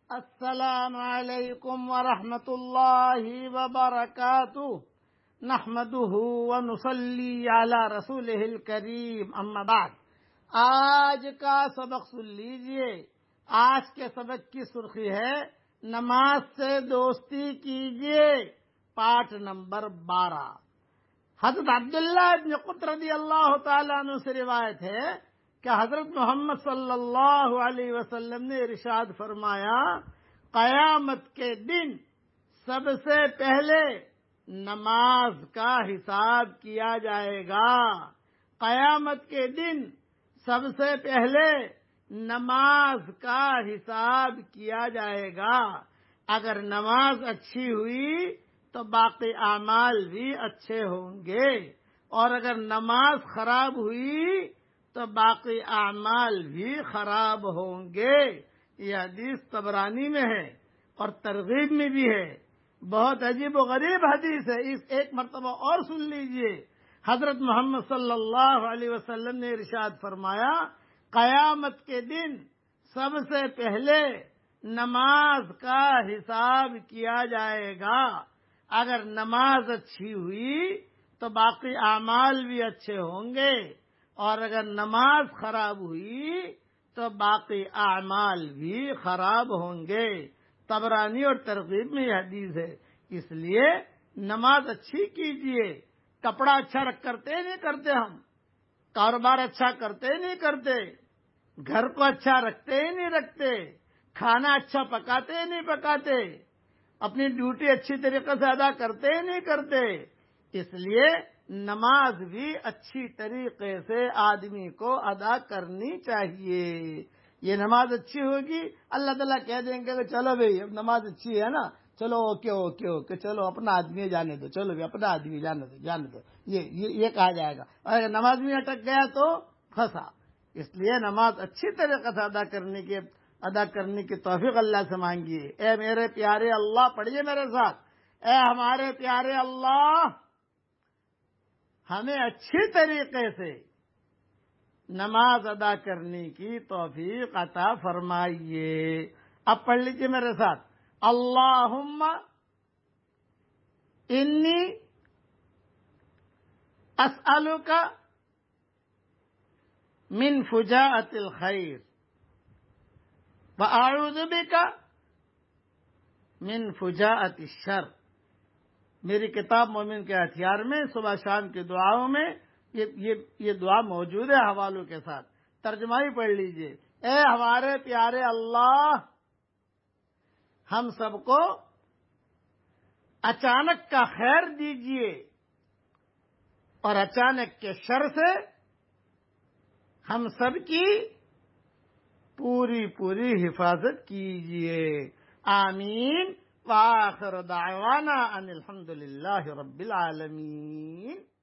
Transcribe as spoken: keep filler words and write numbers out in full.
السلام علیکم ورحمۃ اللہ وبرکاتہ نحمده ونصلی علی رسولہ الکریم اما بعد۔ آج کا سبق سن لیجئے۔ آج کے سبق کی سرخی ہے نماز سے دوستی کیجئے، پارٹ نمبر بارہ۔ حضرت عبداللہ ابن قط رضی اللہ تعالیٰ عنہ سے روایت ہے کہ حضرت محمد صلی اللہ علیہ وسلم نے ارشاد فرمایا، قیامت کے دن سب سے پہلے نماز کا حساب کیا جائے گا۔ قیامت کے دن سب سے پہلے نماز کا حساب کیا جائے گا۔ اگر نماز اچھی ہوئی تو باقی اعمال بھی اچھے ہوں گے، اور اگر نماز خراب ہوئی تو باقی اعمال بھی خراب ہوں گے۔ یہ حدیث طبرانی میں ہے اور ترغیب میں بھی ہے۔ بہت عجیب و غریب حدیث ہے۔ اس ایک مرتبہ اور سن لیجئے۔ حضرت محمد صلی اللہ علیہ وسلم نے ارشاد فرمایا، قیامت کے دن سب سے پہلے نماز کا حساب کیا جائے گا۔ اگر نماز اچھی ہوئی تو باقی اعمال بھی اچھے ہوں گے، اور اگر نماز خراب ہوئی تو باقی اعمال بھی خراب ہوں گے۔ طبرانی اور ترغیب میں یہ حدیث ہے۔ اس لیے نماز اچھی کیجئے۔ کپڑا اچھا رکھ کرتے نہیں کرتے، ہم کاروبار اچھا کرتے نہیں کرتے، گھر کو اچھا رکھتے ہی نہیں رکھتے، کھانا اچھا پکاتے نہیں پکاتے، اپنی ڈیوٹی اچھی طریقے سے ادا کرتے ہی نہیں کرتے۔ اس لیے نماز بھی اچھی طریقے سے آدمی کو ادا کرنی چاہیے۔ یہ نماز اچھی ہوگی، اللہ تعالیٰ کہہ دیں گے کہ چلو بھائی اب نماز اچھی ہے نا، چلو اوکے اوکے اوکے چلو اپنا آدمی جانے دو، چلو بھائی اپنا آدمی جانے دو جانے دو یہ یہ, یہ کہا جائے گا۔ اور اگر نماز میں اٹک گیا تو پھنسا۔ اس لیے نماز اچھی طریقے سے ادا کرنے کی ادا کرنے کی توفیق اللہ سے مانگیے۔ اے میرے پیارے اللہ، پڑھیے میرے ساتھ، اے ہمارے پیارے اللہ، ہمیں اچھی طریقے سے نماز ادا کرنے کی توفیق عطا فرمائیے۔ اب پڑھ لیجیے میرے ساتھ، اللہم انی اسألک من فجاءۃ الخیر وأعوذ بک من فجاءۃ الشر۔ میری کتاب مومن کے ہتھیار میں صبح شام کی دعاؤں میں یہ یہ یہ دعا موجود ہے حوالوں کے ساتھ۔ ترجمہ ہی پڑھ لیجئے۔ اے ہمارے پیارے اللہ، ہم سب کو اچانک کا خیر دیجئے اور اچانک کے شر سے ہم سب کی پوری پوری حفاظت کیجئے۔ آمین۔ وآخر دعوانا ان الحمد للہ رب العالمین۔